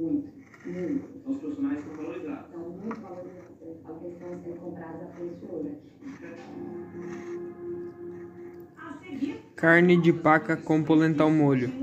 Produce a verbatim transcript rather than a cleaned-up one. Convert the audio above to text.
Muito, muito. Então os profissionais estão valorizados. Estão muito valorizados. Eu falo que eles estão sendo comprados a preço de ouro aqui. Carne de paca com polenta ao molho.